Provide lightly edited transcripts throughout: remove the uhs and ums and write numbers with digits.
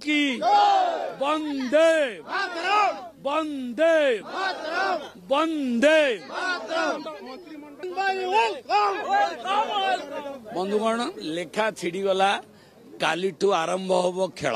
की वंदे वंदे वंदे। बंधुगण लेखा छिड़गला कालीठू आरंभ होब खेल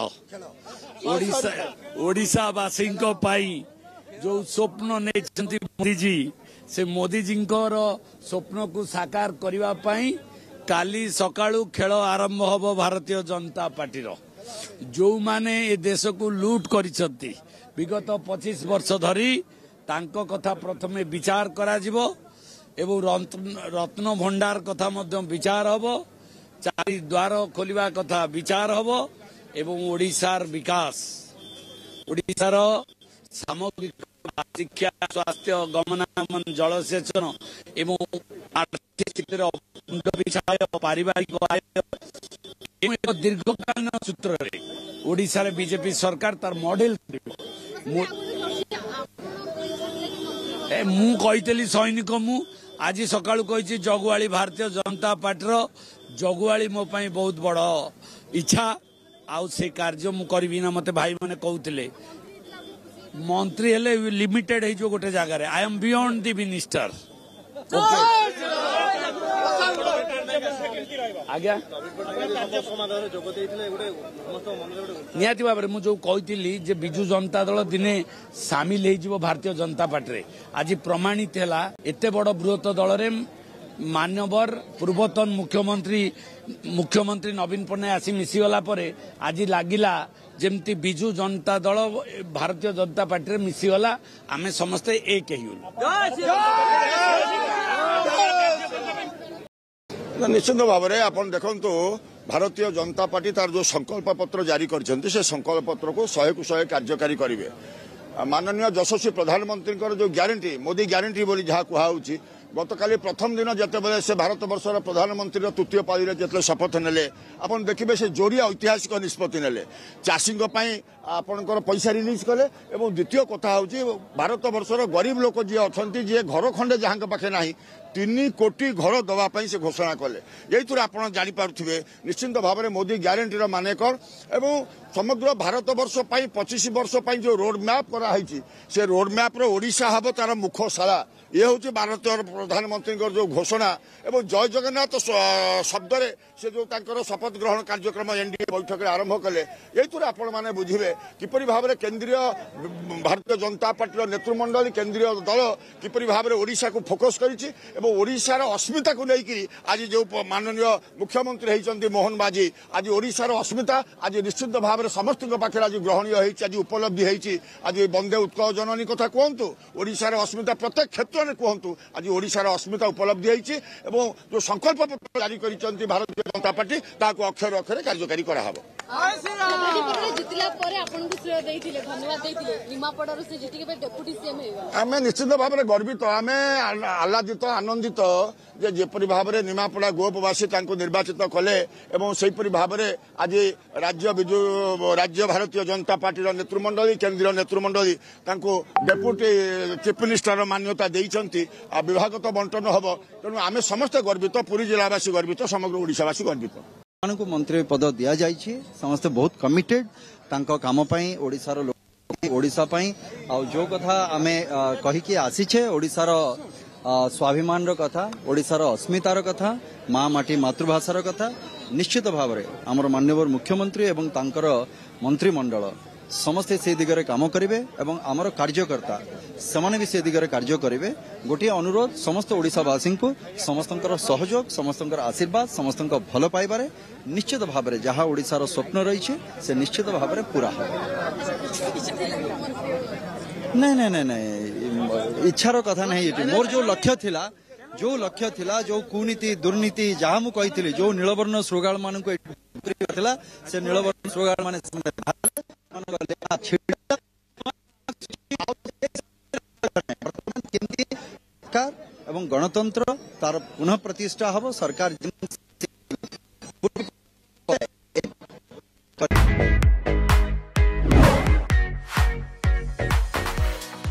ओडिशावासी जो स्वप्न नहीं मोदीजी से मोदीजी स्वप्न को साकार करने काली सकाळू खेल आरंभ होब भारतीय जनता पार्टी जो माने ए देश को लूट करिसंती विगत 25 वर्ष धरी तांको कथा प्रथमे विचार करा जिवो एवं रत्न भंडार कथा मध्य विचार हबो चारि द्वार खोलिबा कथा विचार हबो एवं ओडिशार विकास ओडिशार सामग्रिक शिक्षा स्वास्थ्य गमनागमन जलसेचन एवं आर्थिक स्थितिर पारिवारिक आय एक दीर्घकालीन सूत्र ओडिशा रे बीजेपी सरकार तार मॉडल मु कही सैनिक मु आज सकाळु कही जगुआली भारतीय जनता पार्टी जगुआली मो पाई बहुत बड़ इच्छा आउ से कार्य मु करबी ना मते भाई माने कहउतिले मंत्री हेले लिमिटेड है जो गोटे जगह I am beyond the minister आज्ञा निहाती भाव में मुझे कही विजु जनता दल दिने सामिल हो भारतीय जनता पार्टी आज प्रमाणित है एते बड़ बृहत दल रे मान्यवर पूर्वतन मुख्यमंत्री नवीन पट्टनायक आसी मिसीगला आज लगिला जमती विजु जनता दल भारतीय जनता पार्टी रे मिसीगला आमे समस्ते एक निश्चित भाव में आप देखु भारतीय जनता पार्टी तार जो संकल्प पत्र जारी कर संकल्प पत्र को 100 को 100 कार्यकारी करेंगे माननीय यशस्वी प्रधानमंत्री जो ग्यारंटी मोदी ग्यारंटी बोली जहाँ कहुच्छी गतकाली प्रथम दिन जिते से भारत वर्षर प्रधानमंत्री तृतीय पाली जिते शपथ नेले आपन देखिए से जोरिया ऐतिहासिक निष्पत्ति नेले चाषी आपणकर पैसा रिलीज कले और द्वितीय कथा हूँ भारत वर्षर गरीब लोक जी अच्छा जी घर खंडे जहाँ पाखे ना 3 कोटी घर दवाई से घोषणा कले यही आप जापारे निश्चिंत भाव में मोदी ग्यारंटी मानेकर एवं समग्र भारत वर्ष 25 वर्ष जो रोड मैप कराई से रोड मैप ओडिशा हम तार मुखशाला ये हूँ भारतीय प्रधानमंत्री जो घोषणा एवं जय जगन्नाथ शब्द से जो शपथ ग्रहण कार्यक्रम एनडीए बैठक में आरंभ कले यही आपण मैंने बुझे किपरि भाव में केंद्रीय भारतीय जनता पार्टी नेतृमंडल केंद्रीय दल किपरि भाव में ओडिशा को फोकस करिछि एवं ओडिशार अस्मिता को लेकर आज जो माननीय मुख्यमंत्री होती मोहन बाजी आज ओडिशार अस्मिता आज निश्चित भाव में समस्त पाखे आज ग्रहणीय आज उपलब्धि होती आज वंदे उत्कल जननी कथा कहतु ओडिशार अस्मिता प्रत्येक क्षेत्र में कहतु आज ओडिशार अस्मिता उपलब्धि होती जो संकल्प पत्र जारी कर भारतीय जनता पार्टी ताको अक्षर अक्षर कार्यकारी कराहब आम निश्चित भाव में गर्वित आम आह्लादित आनंदित जेपरी भाव में निमापड़ा गोपवासी निर्वाचित कले और सेपरी भाव में आज राज्य भारतीय जनता पार्टी नेतृमंडली केंद्रीय नेतृमंडली डेप्यूटी चीफ मिनिस्टर मान्यता देइछंती विभाग तो बंटन हम तेणु आम समस्त गर्वित पुरी जिलावासी गर्वित समग्र ओडिशावासी गर्वित मंत्री पद दि जाइए समस्ते बहुत कमिटेड काम ओडिशार ओडिशा जो कथा आम कहीकि आसीचे ओडिशार स्वाभिमान कथा ओडिशार अस्मितार कथा माँ माटी मातृभाषार कथा निश्चित भाव में आमर मान्यवर मुख्यमंत्री एवं तांकर मंत्रिमंडल समस्ते से दिगरे काम करेंगे एवं आमर कार्यकर्ता सेमाने भी से दिगरे कार्य करेंगे गोटे अनुरोध समस्त ओडिशावासी को समस्त सहयोग समस्त आशीर्वाद समस्त भल पाइबारे निश्चित भाव में जहाँ ओडिशार स्वप्न रही से निश्चित भाव में पूरा हो नहीं इच्छार कथा नहीं मोर जो लक्ष्य थिला जो कुनीति दुर्नीति जहाँ मु कही जो नीलवर्ण श्रोगाल मान से नीलवर्ण श्रोगाल मान एवं गणतंत्र तार पुनः प्रतिष्ठा हम सरकार